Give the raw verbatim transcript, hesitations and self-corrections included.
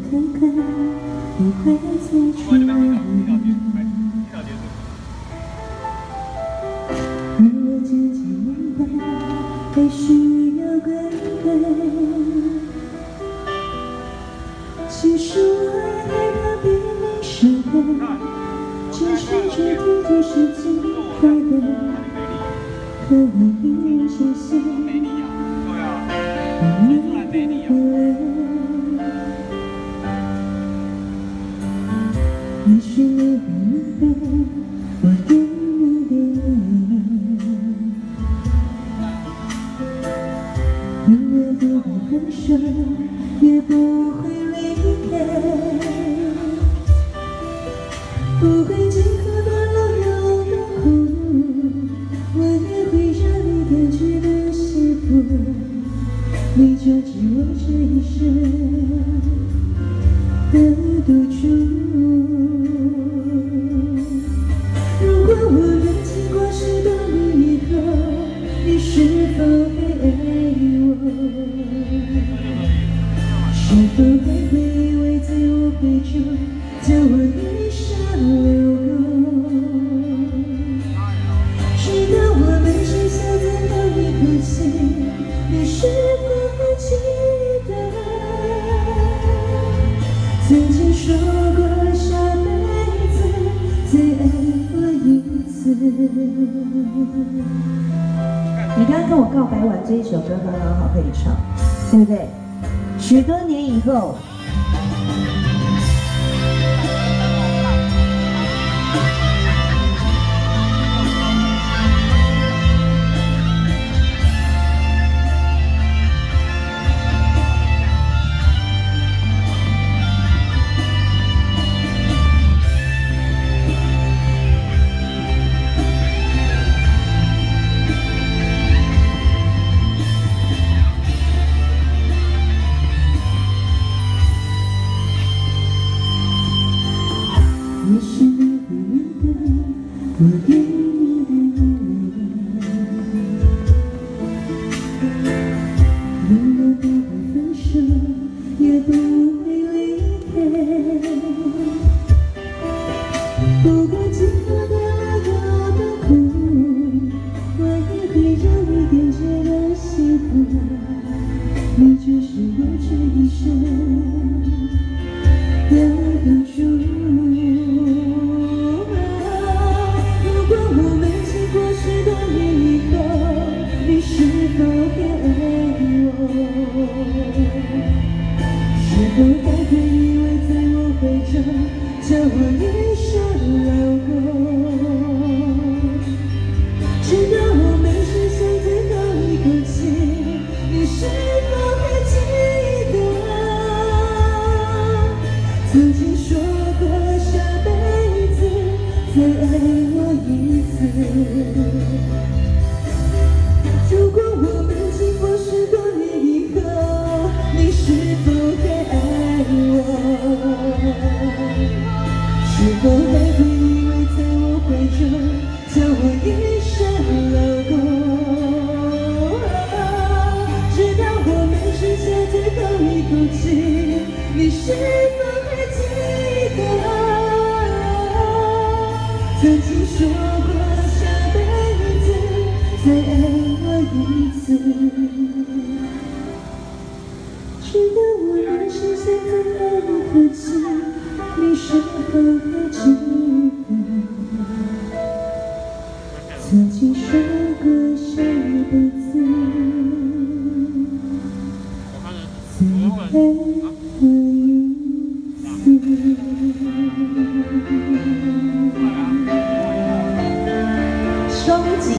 看看，不会再去爱你。而我渐渐明白，还需要归队。其实我也害怕别人伤害，只是这天就是尽快的，可我依然相信你会回来。也许你会明白我对你的爱，永远不会分手，也不会离开，不会经过多落有多苦，我也会让你感觉到幸福，你就是我这一生的赌注。如果我们经过十多年以后，你是否还爱我？是否还会围在我怀中，叫我一声老公？直到我们剩下最后一口气，你是否还记得曾经说过下辈子再爱我一次？你刚刚跟我告白完这一首歌很好，可以唱，对不对？许多年以后。也许你会明白我对你的爱，永远不会分手，也不会离开，不管经过的路有多苦，我也会让你感觉到幸福，你就是我这一生的赌注。是否还爱我？是否还会依偎在我怀中，叫我一声老公？直到我们剩下最后一口气，你是否还记得曾经说过下辈子再爱我一次？如果我们经过十多年以后，你是否还爱我？是否还会依偎在我怀中，叫我一声老公？直到我们剩下最后一口气，你是否还记得曾经说过下辈子再爱一次？直到我们剩下最后一口气，你是否还记得曾经说过下辈子再爱我一次？